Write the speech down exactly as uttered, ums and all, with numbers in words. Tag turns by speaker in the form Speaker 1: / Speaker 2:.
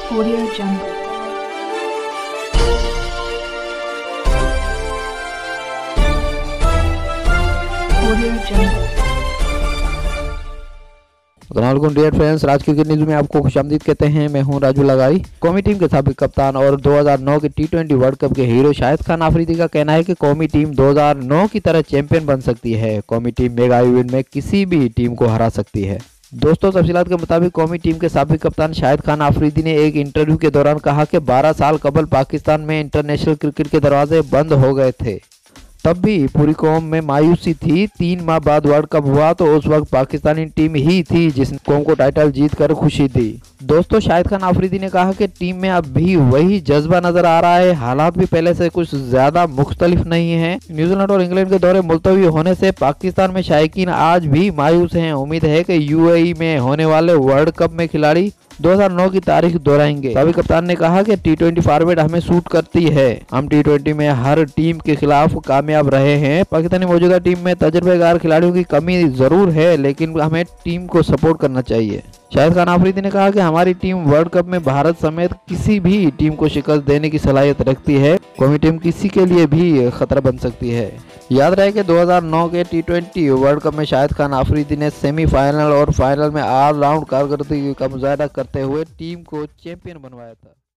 Speaker 1: Audio Jungle. Audio Jungle.
Speaker 2: अस्सलामुअलैकुम dear friends, Raj cricket news में आपको खुशामदीद कहते हैं। मैं हूं राजू लगाई। कौमी टीम के साबिक कप्तान और दो हज़ार नौ के टी ट्वेंटी वर्ल्ड कप के हीरो शाहिद खान आफरीदी का कहना है कि कौमी टीम दो हज़ार नौ की तरह चैंपियन बन सकती है। कौमी टीम मेगा इवेंट में किसी भी टीम को हरा सकती है। दोस्तों, तफसीलात के मुताबिक कौमी टीम के साबिक कप्तान शाहिद खान आफरीदी ने एक इंटरव्यू के दौरान कहा कि बारह साल कबल पाकिस्तान में इंटरनेशनल क्रिकेट के दरवाजे बंद हो गए थे, तब भी पूरी कौम में मायूसी थी। तीन माह बाद वर्ल्ड कप हुआ तो उस वक्त पाकिस्तानी टीम ही थी जिसने कौम को टाइटल जीत कर खुशी दी। दोस्तों, शाहिद खान आफरीदी ने कहा कि टीम में अब भी वही जज्बा नजर आ रहा है। हालात भी पहले से कुछ ज्यादा मुख्तलिफ नहीं है। न्यूजीलैंड और इंग्लैंड के दौरे मुलतवी होने से पाकिस्तान में शायकीन आज भी मायूस हैं। उम्मीद है कि यूएई में होने वाले वर्ल्ड कप में खिलाड़ी दो हज़ार नौ की तारीख दोहराएंगे। साबिक कप्तान ने कहा कि टी ट्वेंटी फॉर्मेट हमें सूट करती है। हम टी ट्वेंटी में हर टीम के खिलाफ कामयाब रहे हैं। पाकिस्तानी मौजूदा टीम में तजर्बेकार खिलाड़ियों की कमी जरूर है, लेकिन हमें टीम को सपोर्ट करना चाहिए। शाहिद खान आफरीदी ने कहा कि हमारी टीम वर्ल्ड कप में भारत समेत किसी भी टीम को शिकस्त देने की सलाहियत रखती है। कौमी टीम किसी के लिए भी खतरा बन सकती है। याद रहे कि दो हज़ार नौ के टी ट्वेंटी वर्ल्ड कप में शाहिद खान आफरीदी ने सेमीफाइनल और फाइनल में ऑल राउंड कारकर्दगी का मुजाहिदा करते हुए टीम को चैंपियन बनवाया था।